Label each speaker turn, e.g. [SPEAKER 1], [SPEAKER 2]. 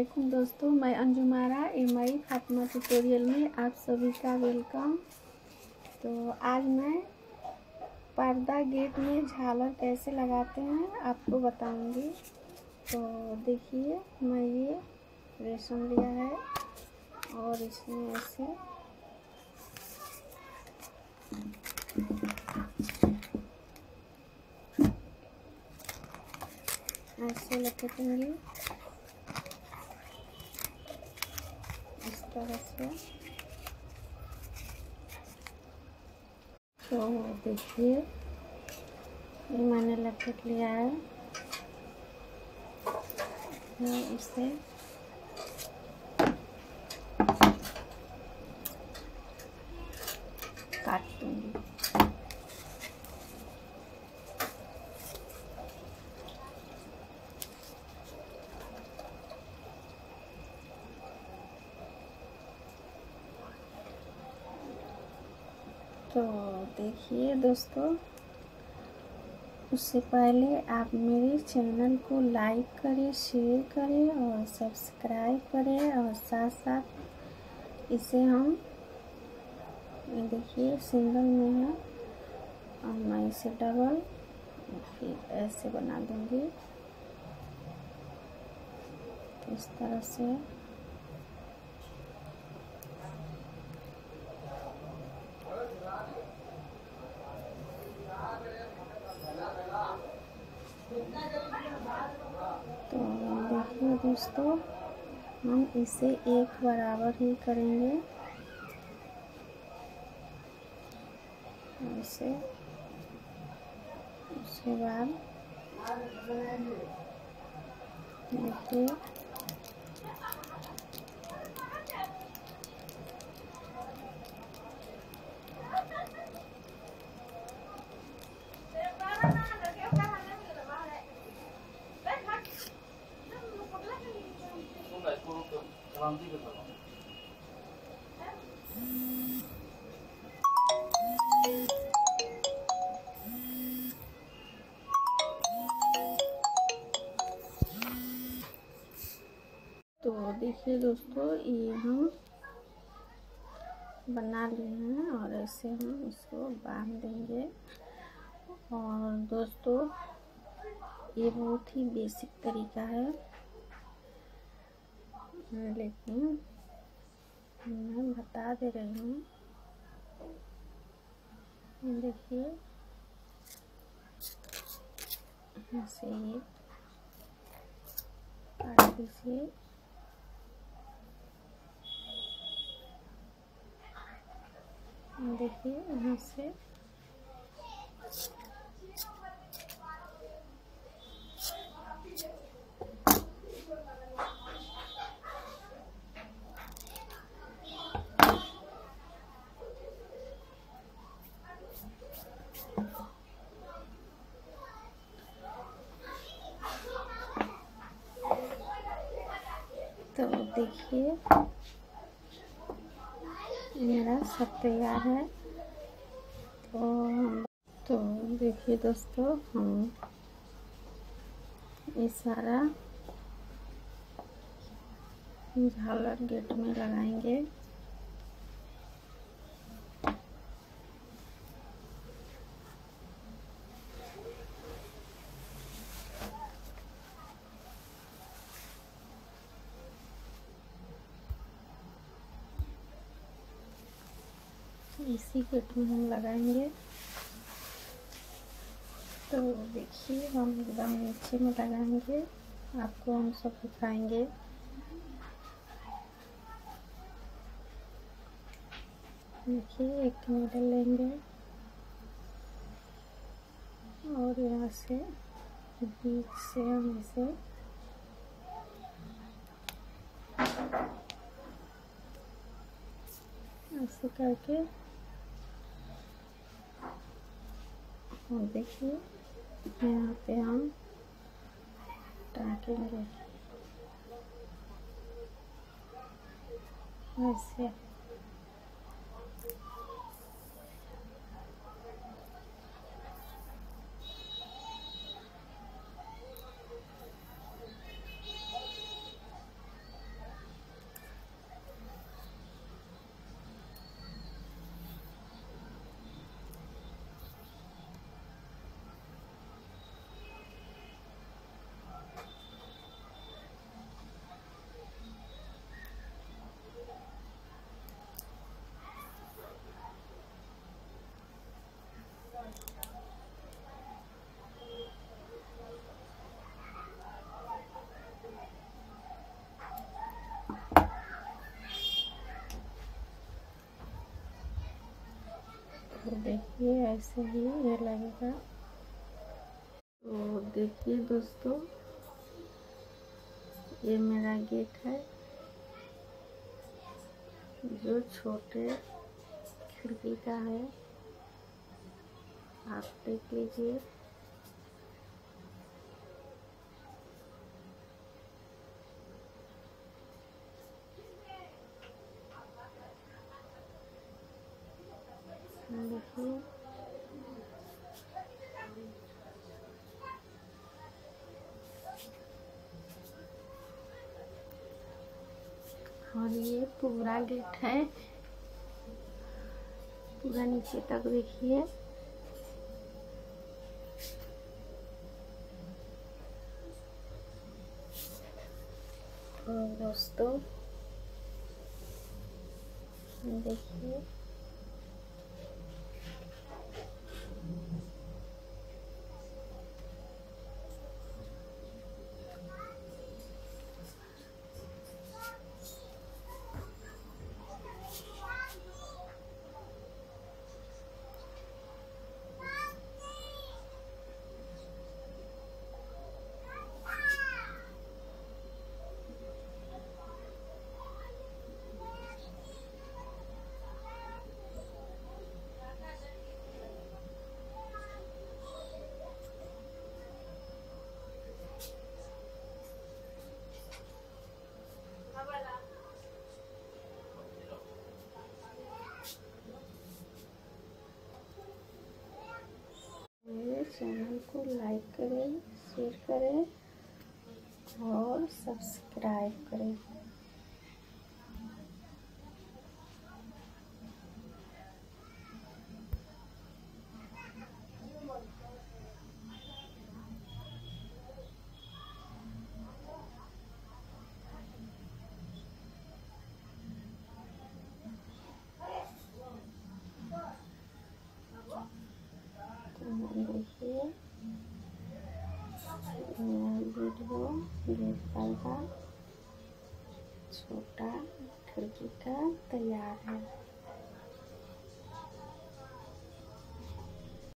[SPEAKER 1] वालेकुम दोस्तों, मैं अंजुमारा एमआई फातिमा ट्यूटोरियल में आप सभी का वेलकम। तो आज मैं पर्दा गेट में झालर कैसे लगाते हैं आपको बताऊंगी। तो देखिए, मैं ये रेशम लिया है और इसमें ऐसे लपेटेंगे इस तरह से। तो देखिए, ये मैंने लपेट लिया है। मैं इसे काट दूंगी। तो देखिए दोस्तों, उससे पहले आप मेरे चैनल को लाइक करें, शेयर करें और सब्सक्राइब करें, और साथ साथ इसे हम देखिए सिंगल में है और मैं इसे डबल फिर ऐसे बना दूंगी। तो इस तरह से तो देखिए दोस्तों, हम इसे एक बराबर ही करेंगे ऐसे। उसके बाद देखिए तो देखिए दोस्तों, ये हम बना लिए हैं और ऐसे हम इसको बांध देंगे। और दोस्तों, ये बहुत ही बेसिक तरीका है, लेकिन मैं बता दे रही हूँ। देखिए ऐसे ही काट दीजिए। देखिए यहाँ से तो देखिए मेरा सब तैयार है। तो देखिए दोस्तों, हम ये सारा झालर गेट में लगाएंगे। इसी गेट में हम लगाएंगे। तो देखिए, हम एकदम नीचे में लगाएंगे, आपको हम सब दिखाएंगे। देखिए, एक नीडल लेंगे और यहाँ से बीच से हम इसे ऐसे करके, और देखिए यहाँ पे हम टाँकेंगे ऐसे। तो देखिए ऐसे ही ये लगेगा। तो देखिए दोस्तों, ये मेरा गेट है जो छोटे खिड़की का है, आप देख लीजिए। देखिए और ये पूरा गेट है, पूरा नीचे तक देखिए। और दोस्तों देखिए मेरे चैनल को लाइक करें, शेयर करें और सब्सक्राइब करें। देखिए वीडियो गेट पर्दा छोटा खिड़की का तैयार है।